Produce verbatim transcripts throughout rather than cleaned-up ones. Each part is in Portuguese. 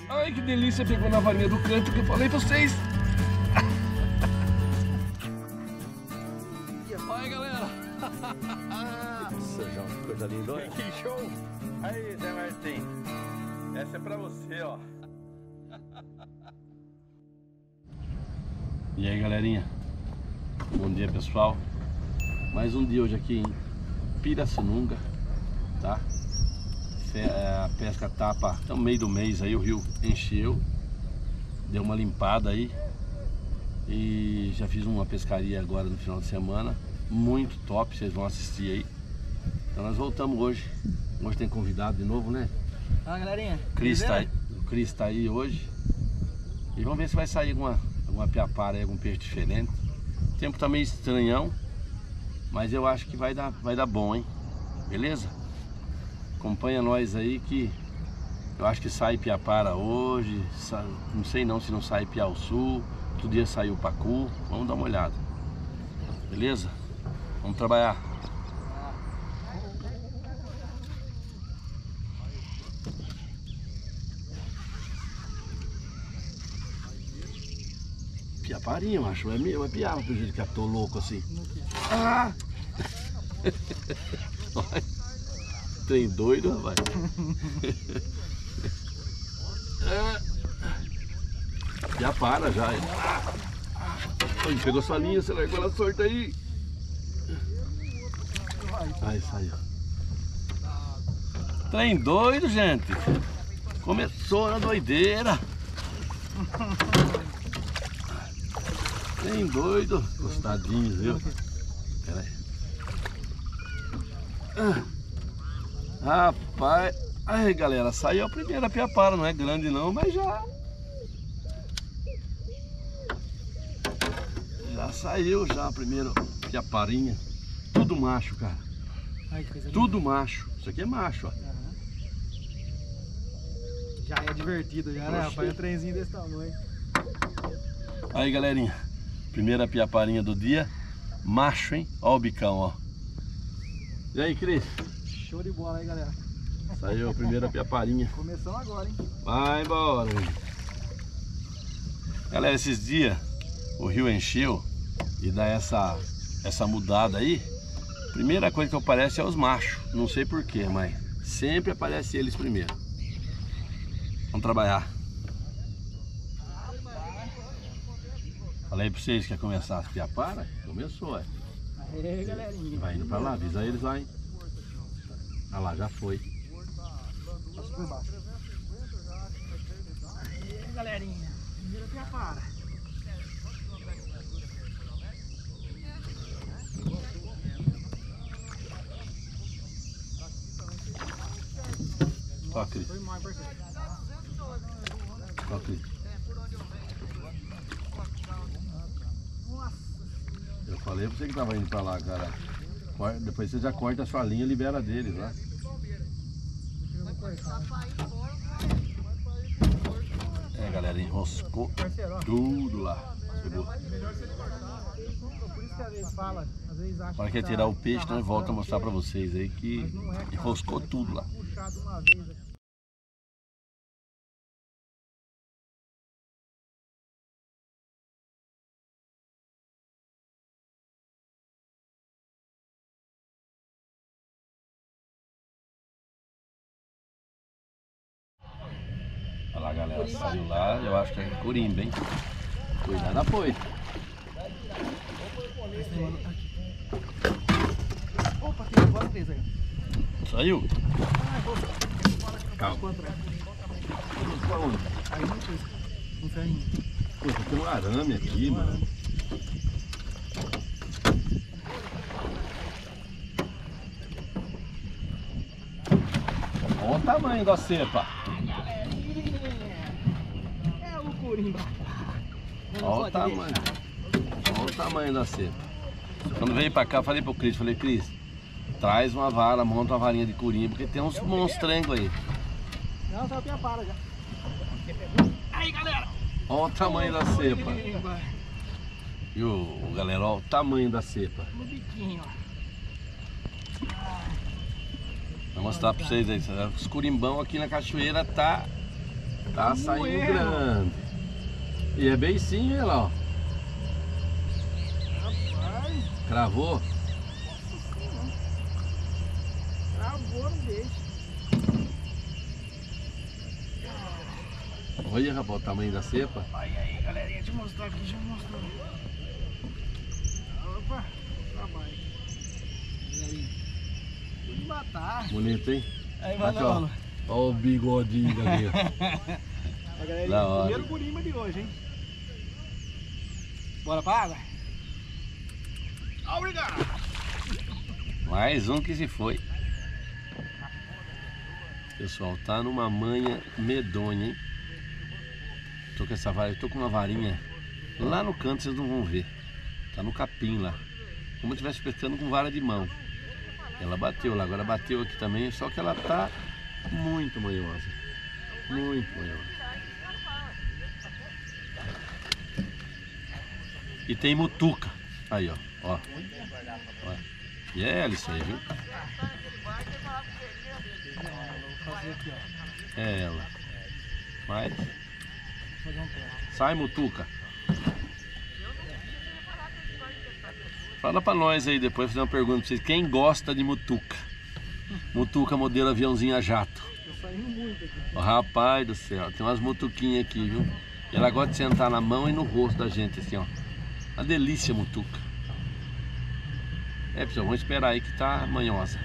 Ai, que delícia, pegou na varinha do canto que eu falei pra vocês. Olha, galera. Nossa, João, que coisa linda. Olha. Que show. Aí, Zé Martim. Essa é pra você, ó. E aí, galerinha. Bom dia, pessoal. Mais um dia hoje aqui em Pirassununga, tá? A pesca tapa até o meio do mês aí, o rio encheu, deu uma limpada aí e já fiz uma pescaria agora no final de semana, muito top, vocês vão assistir aí. Então nós voltamos hoje, hoje tem convidado de novo, né? Fala, galerinha. Cris tá aí, o Cris tá aí hoje e vamos ver se vai sair alguma, alguma piapara aí, algum peixe diferente. O tempo tá meio estranhão, mas eu acho que vai dar, vai dar bom, hein? Beleza? Acompanha nós aí que eu acho que sai piapara hoje, sai, não sei não se não sai piau-sul, outro dia saiu pacu, vamos dar uma olhada. Beleza? Vamos trabalhar. Piaparinha, macho, é meu, é piaba do jeito que eu tô louco assim. Ah! Trem doido, rapaz. Já para, já. Ele pegou sua linha, você largou ela sorte aí. Aí saiu. Trem doido, gente. Começou na doideira. Trem doido. Gostadinho, viu? Pera aí. Ah. Rapaz, aí galera, saiu a primeira piapara, não é grande não, mas já Já saiu já a primeira piaparinha. Tudo macho, cara. Ai, que coisa Tudo macho. Isso aqui é macho, ó. Uhum. Já é divertido já, né, rapaz? Um trenzinho desse tamanho. Aí, galerinha, primeira piaparinha do dia. Macho, hein? Ó o bicão, ó. E aí, Cris? Show de bola aí, galera. Saiu a primeira piaparinha. Começando agora, hein? Vai embora, hein? Galera, esses dias o rio encheu e dá essa, essa mudada aí. Primeira coisa que aparece é os machos. Não sei porquê, mas sempre aparece eles primeiro. Vamos trabalhar. Falei pra vocês que ia começar as piaparas? Começou, é. Aê, galerinha. Vai indo pra lá, avisa eles lá, hein? Ah lá, já foi. Passa por baixo. Aê, galerinha. Primeira piapara. Ó, Cris. Foi mais, parceiro. Ó, Cris. Eu falei pra você que tava indo pra lá, cara. Depois você já corta a sua linha e libera deles lá. É, galera, enroscou tudo lá. Chegou. Por isso que às vezes fala, às vezes acha. Na hora que é tirar o peixe, nós voltamos a mostrar pra vocês aí que enroscou tudo lá. Puxado uma vez aqui. Olha lá, galera, saiu lá, eu acho que é corimba, hein? Cuidado, apoio. Opa, tem agora três aí. Saiu? Ai, voltou. Calma. Pra onde? Aí não fez. Um ferrinho. Pô, tem um arame aqui, mano. Olha o tamanho da cepa. É o corimba. Olha o tamanho. Olha o tamanho da cepa. Quando veio pra cá, falei pro Cris, falei, Cris, traz uma vara, monta uma varinha de corimba, porque tem uns monstrengos aí. Não, só piapara já. Aí, galera. Olha o tamanho da cepa. E o galera, olha o tamanho da cepa. No biquinho, ó. Vou mostrar pra vocês aí. Os curimbão aqui na cachoeira tá Tá saindo grande. E é beicinho, olha lá, ó. Rapaz. Cravou? Travou, não deixa. Olha, rapaz, o tamanho da cepa. Olha aí, galerinha, deixa eu mostrar aqui, deixa eu mostrar. Opa, trabalho. Galerinha, tudo de matar. Bonito, hein? Aí, Aqui, ó. valeu. Olha o bigodinho ali, ó. Ó, galerinha, Da hora. primeiro gurima de hoje, hein? Bora pra água? Obrigado! Mais um que se foi. Pessoal, tá numa manha medonha, hein? Tô com essa vara, tô com uma varinha lá no canto, vocês não vão ver. Tá no capim lá. Como eu estivesse pescando com vara de mão. Ela bateu lá, agora bateu aqui também, só que ela tá muito manhosa. Muito manhosa. E tem mutuca. Aí, ó. Ó. Ó. E é ela isso aí, viu? Vou fazer aqui, ó. É ela. Mas. Vou fazer um teste. Sai, mutuca. Fala pra nós aí depois, fazer uma pergunta pra vocês. Quem gosta de mutuca? Mutuca modelo aviãozinho a jato. Tô saindo muito aqui. Oh, rapaz do céu, tem umas mutuquinhas aqui, viu? E ela gosta de sentar na mão e no rosto da gente, assim, ó. Uma delícia, mutuca. É, pessoal, vamos esperar aí que tá manhosa.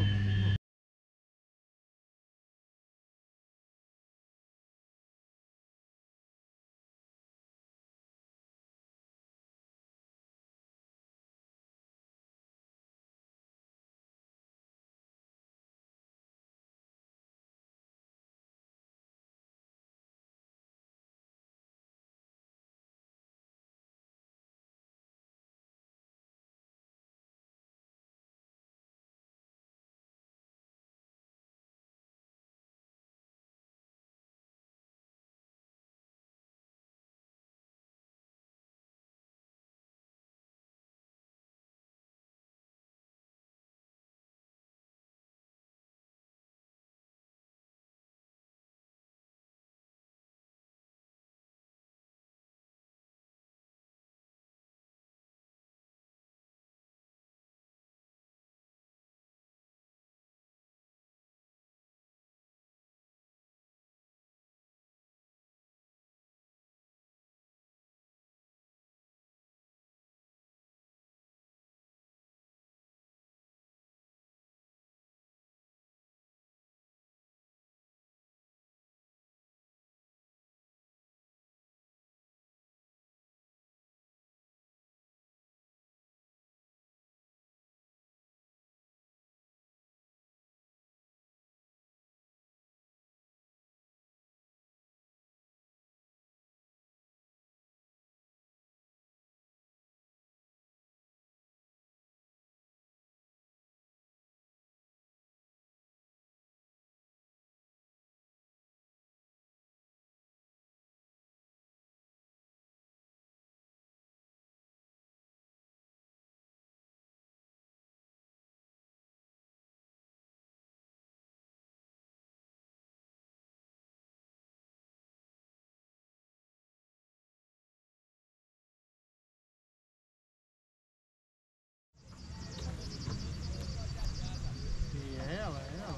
E ela, ela.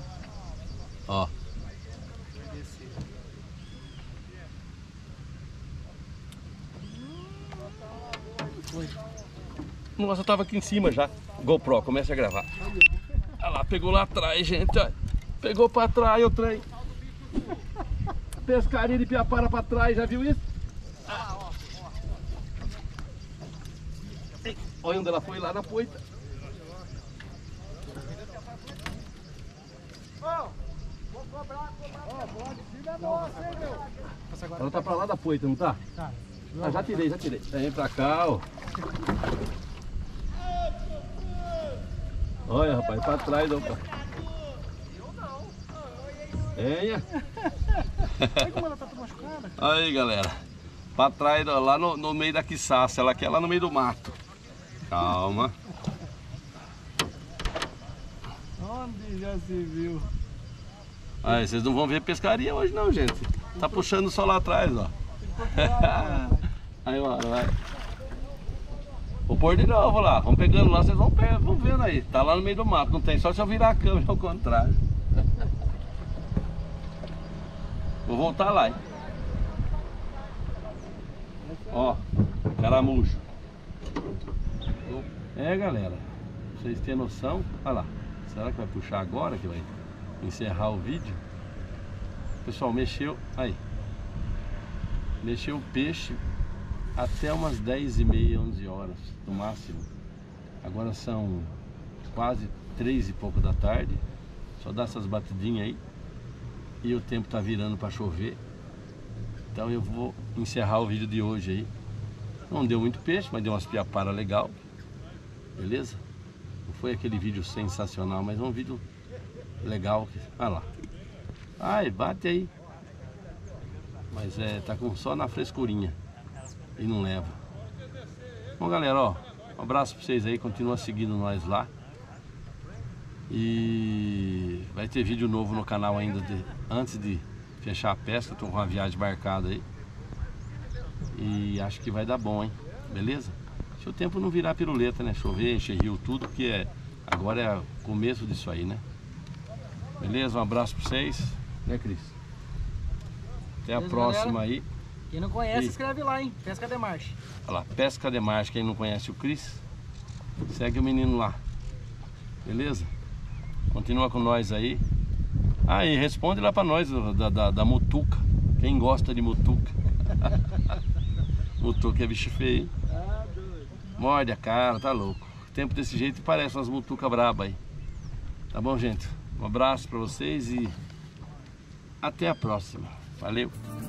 Ó. Vai descer. Foi. Nossa, eu tava aqui em cima já. GoPro, começa a gravar. Olha lá, pegou lá atrás, gente. Ó. Pegou pra trás o trem. Pescaria de piapara pra trás, já viu isso? Ei, olha onde ela foi, lá na poita. Vou cobrar, cobrar. Ó, pode vir é nossa, hein, meu? Ela tá pra lá da poita, não tá? Tá. Ah, já tirei, já tirei. Vem pra cá, ó. Olha, rapaz, pra trás, ó. Venha. Olha como ela tá toda machucada. Aí, galera. Pra trás, ó, lá no, no meio da quiçaça. Ela quer lá no meio do mato. Calma. Onde já se viu? Aí, vocês não vão ver pescaria hoje não, gente. Tá puxando só lá atrás, ó. Aí, ó, vai. Vou pôr de novo lá. Vamos pegando lá, vocês vão, vão vendo aí. Tá lá no meio do mato, não tem. Só se eu virar a câmera ao contrário. Vou voltar lá, hein. Ó, caramujo. É, galera, pra vocês terem noção. Olha lá, será que vai puxar agora que vai encerrar o vídeo? Pessoal, mexeu, aí. Mexeu o peixe até umas dez e meia, onze horas no máximo. Agora são quase três e pouco da tarde. Só dá essas batidinhas aí. E o tempo tá virando para chover. Então eu vou encerrar o vídeo de hoje aí. Não deu muito peixe, mas deu umas piapara legal. Beleza? Não foi aquele vídeo sensacional, mas é um vídeo legal. Olha lá. Ai, bate aí. Mas é, tá com, só na frescurinha. E não leva. Bom, galera, ó. Um abraço pra vocês aí. Continua seguindo nós lá. E vai ter vídeo novo no canal ainda de, antes de fechar a pesca. Tô com uma viagem marcada aí. E acho que vai dar bom, hein? Beleza? Se o tempo não virar piruleta, né? Chover, encher rio, tudo, porque é, agora é o começo disso aí, né? Beleza? Um abraço pra vocês. Né, Cris? Até a Beleza, próxima galera? aí. Quem não conhece, E... escreve lá, hein? Pesca de Marcha. Olha lá, Pesca de Marcha. Quem não conhece o Cris, segue o menino lá. Beleza? Continua com nós aí. Ah, e responde lá pra nós da, da, da mutuca. Quem gosta de mutuca? Mutuca é bicho feio, hein? Morde a cara, tá louco. Tempo desse jeito parece umas mutucas brabas aí. Tá bom, gente? Um abraço pra vocês e até a próxima. Valeu!